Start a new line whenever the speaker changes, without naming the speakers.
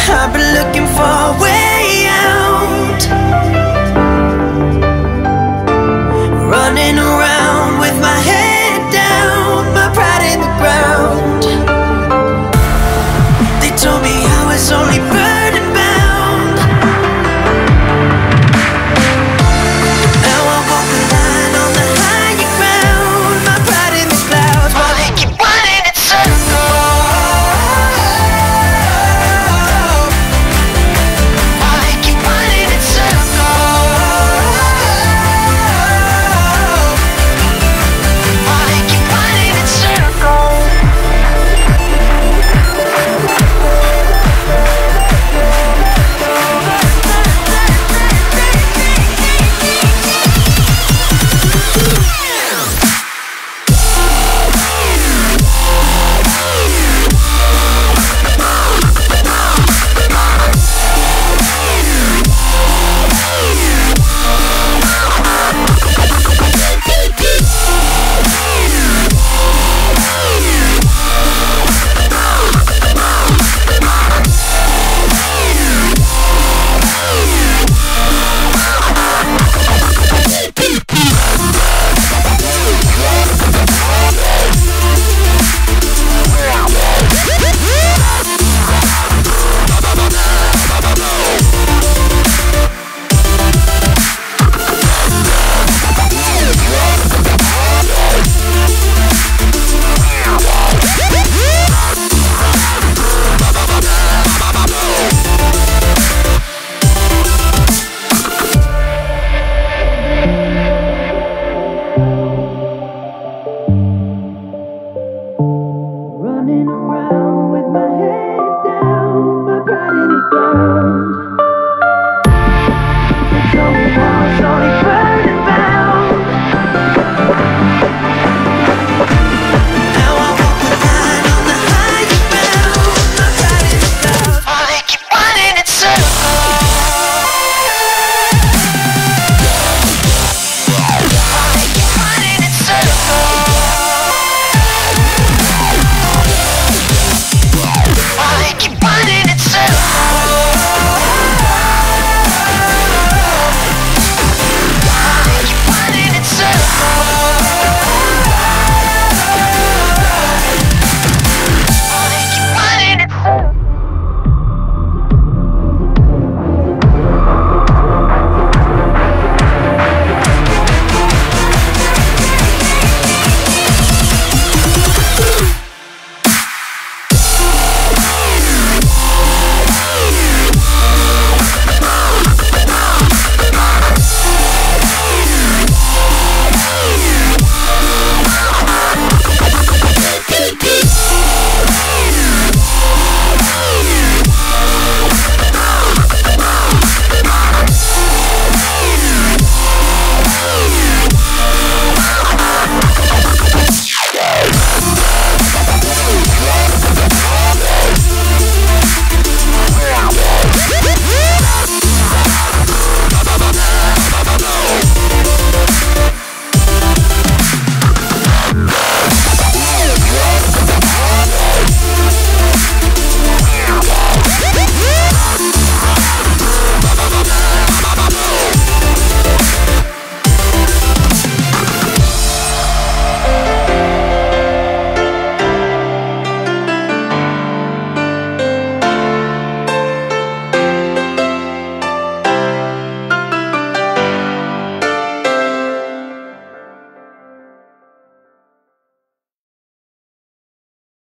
I've been looking for a way out, running around with my head down, my pride in the ground. They told me I was only burden bound. Now I walk the line on the higher ground, my pride in the clouds, while they keep running in circles. While they keep running in circles. While they keep running in circles. Running around with my head down, my pride in the ground.